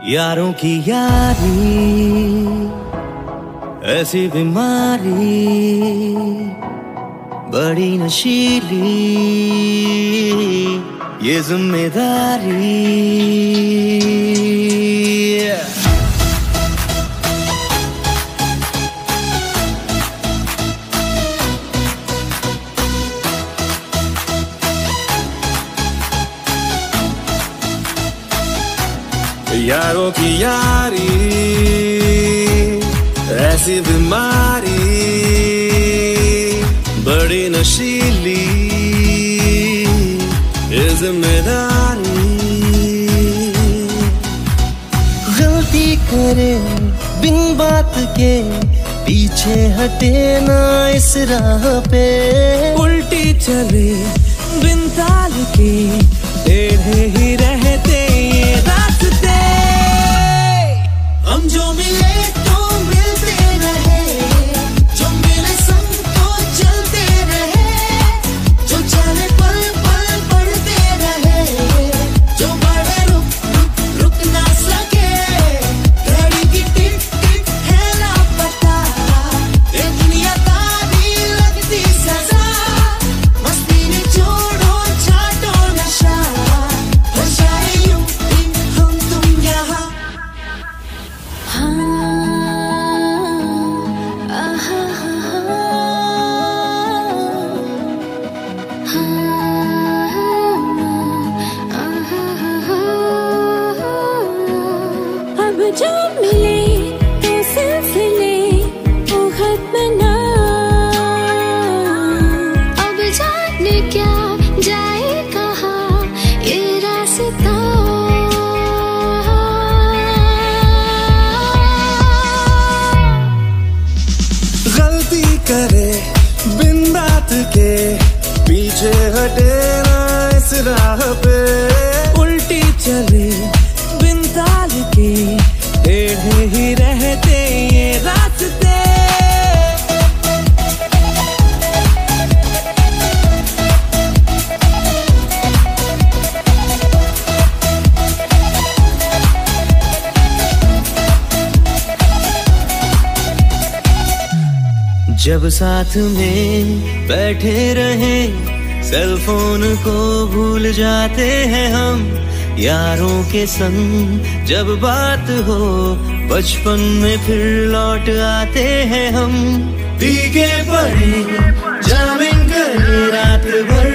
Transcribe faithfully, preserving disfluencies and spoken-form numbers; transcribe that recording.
यारों की यारी ऐसी बीमारी बड़ी नशीली ये जिम्मेदारी। यारों की यारी ऐसी बीमारी बड़ी नशीली ये जिम्मेदारी। गलती करे बिन बात के पीछे हटे ना इस राह पे, उल्टी चले बिन ताल के टेढ़े ही रहते ये रास्ते। हम जो मिले तो मिलते रहे, जो मिले संग तो चलते रहे, जो चले पल पल बढ़ते रहे, जो बढ़े रुक रुक रुक ना सके। घड़ी की टिक टिक है लापता, ये दुनिया तारी लगती सजा। मस्ती में छोड़ो छाटो नशा, हो जाए यूं ही हम तुम यहाँ। अब जो मिले तो सिलसिले वो खत्म ना, अब जाने क्या जाए कहाँ ये रास्ता। गलती करे बिन बात के पीछे हटे ना इस राह पे, उल्टी चले बिन ताल के टेढ़े ही रहते ये रास्ते। जब साथ में बैठे रहे सेल फोन को भूल जाते हैं हम, यारों के संग जब बात हो बचपन में फिर लौट आते हैं हम। भीगे पड़े जामिन करे रात भर